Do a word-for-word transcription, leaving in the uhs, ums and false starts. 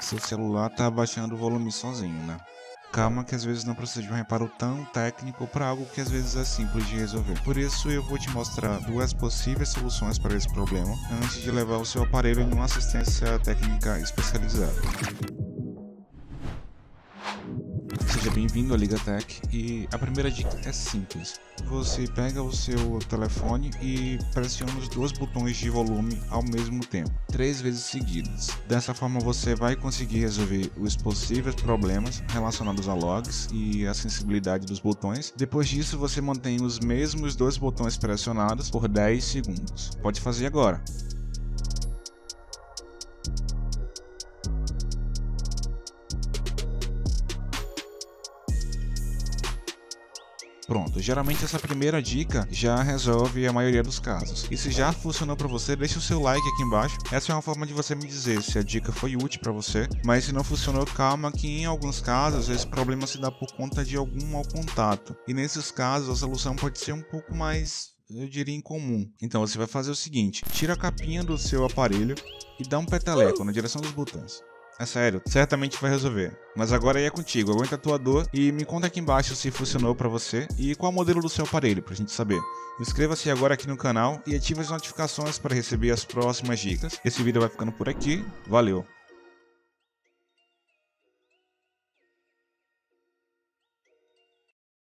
seu celular tá abaixando o volume sozinho, né? Calma que às vezes não precisa de um reparo tão técnico para algo que às vezes é simples de resolver. Por isso eu vou te mostrar duas possíveis soluções para esse problema antes de levar o seu aparelho em uma assistência técnica especializada. Seja bem-vindo à LigaTech e a primeira dica é simples. Você pega o seu telefone e pressiona os dois botões de volume ao mesmo tempo, três vezes seguidas. Dessa forma você vai conseguir resolver os possíveis problemas relacionados a logs e a sensibilidade dos botões. Depois disso você mantém os mesmos dois botões pressionados por dez segundos. Pode fazer agora. Pronto, geralmente essa primeira dica já resolve a maioria dos casos. E se já funcionou para você, deixa o seu like aqui embaixo. Essa é uma forma de você me dizer se a dica foi útil para você. Mas se não funcionou, calma que em alguns casos esse problema se dá por conta de algum mau contato. E nesses casos a solução pode ser um pouco mais, eu diria, incomum. Então você vai fazer o seguinte: tira a capinha do seu aparelho e dá um peteleco na direção dos botões. É sério, certamente vai resolver. Mas agora aí é contigo, aguenta a tua dor e me conta aqui embaixo se funcionou pra você e qual o modelo do seu aparelho pra gente saber. Inscreva-se agora aqui no canal e ative as notificações para receber as próximas dicas. Esse vídeo vai ficando por aqui, valeu!